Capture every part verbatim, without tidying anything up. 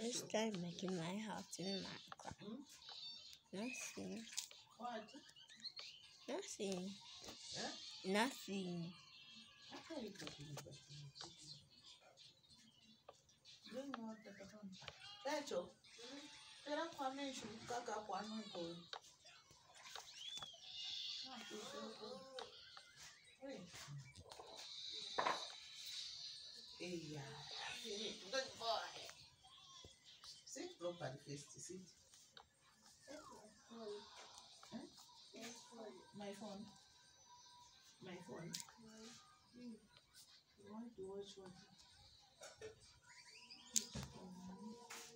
Let's try making my house in Minecraft. Hmm? Nothing. What? Nothing. Eh? Nothing. What are you talking about? Bring water to come. Techo. Tera kwa meshu kaka kwa nko. Ah, hey. Hey, yeah. Good boy. Sit properly first. Sit. Huh? My phone. My phone. Mm. You want to watch what? Um,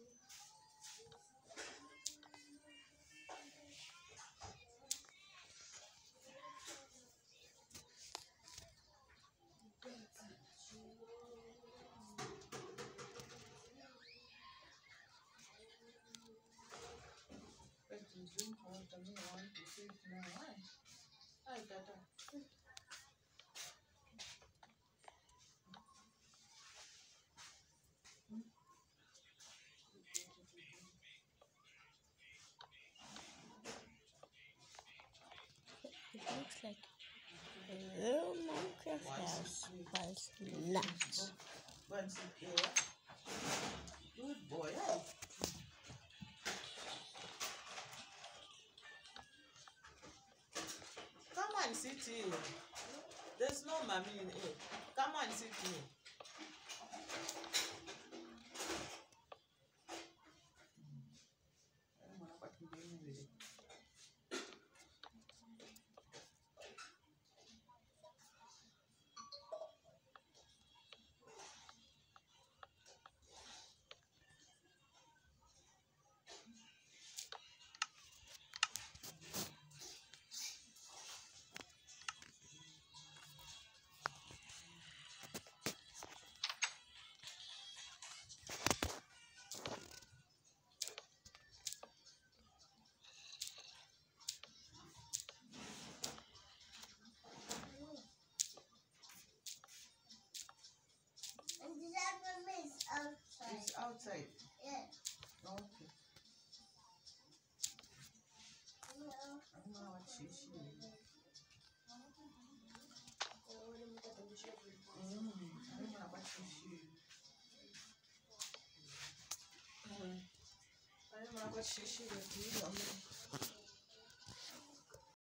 But to drink water, me I want to sit now. Why? Hi, Tata. It looks like a little Minecraft house, but it's not. One sit there. Good boy. Hey. Come on, sit here. There's no mommy in here. Come on, sit here. I don't know what you're doing with it. It's outside. Yeah. Okay. I don't know what she she is. Mm, I don't know what she she is. Mm. I don't know what she she is.